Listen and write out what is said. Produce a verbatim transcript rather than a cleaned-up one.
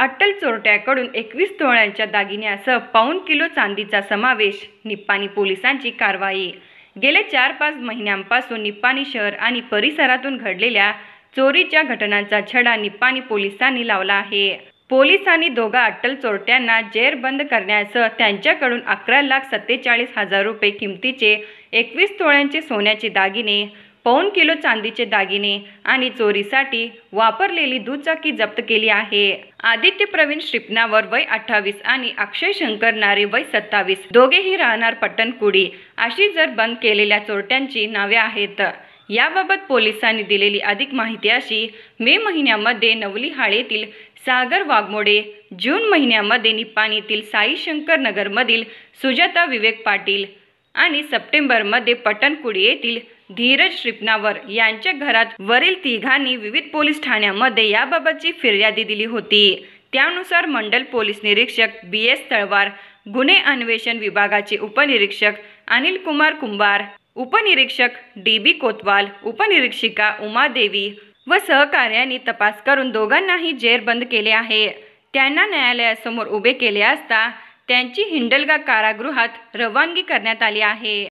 अट्टल चोरट्याकडून एकवीस तोळ्यांच्या दागिन्यासह पाऊण किलो चांदीचा समावेश, निप्पाणी पोलिसांची कारवाई। गेल्या चार पाच महिन्यांपासून निप्पाणी शहर आणि परिसरातून घडलेल्या चोरीच्या घटनांचा छडा निप्पाणी पोलिसांनी लावला आहे। पोलिसांनी दोघा अट्टल चोरट्यांना जेरबंद करण्यासह त्यांच्याकडून अकरा लाख सत्तेचाळीस हजार रुपये किमतीचे एकवीस तोळ्यांचे सोन्याचे दागिने, पाऊण किलो चांदीचे दागिने आणि चोरीसाठी वापरलेली दुचाकी जप्त केली आहे। आदित्य प्रवीण श्रिपनावर वय अठ्ठावीस आणि अक्षय शंकर नारे वय सत्तावीस, दोघेही राहणार पट्टणकुडी अशी जर बंद केलेल्या चोरट्यांची नावे आहेत। याबाबत पोलिसांनी दिलेली अधिक माहिती अशी: मे महिन्यामध्ये नवली हाळेतील सागर वाघमोडे, जून महिन्यामध्ये निप्पाणीतील साई शंकर नगरमधील सुजाता विवेक पाटील आणि सप्टेंबरमध्ये पट्टणकुडी येथील धीरज श्रिपनावर यांच्या घरात वरील तिघांनी विविध पोलीस ठाण्यांमध्ये याबाबतची फिर्यादी दिली होती। त्यानुसार मंडल पोलीस निरीक्षक बी एस तळवार, गुन्हे अन्वेषण विभागाचे उपनिरीक्षक अनिल कुमार कुंभार, उपनिरीक्षक डी बी कोतवाल, उपनिरीक्षिका उमादेवी व सहकार्यांनी तपास करून दोघांनाही जेरबंद केले आहे। त्यांना न्यायालयासमोर उभे केले असता त्यांची हिंडलगा कारागृहात रवानगी करण्यात आली आहे।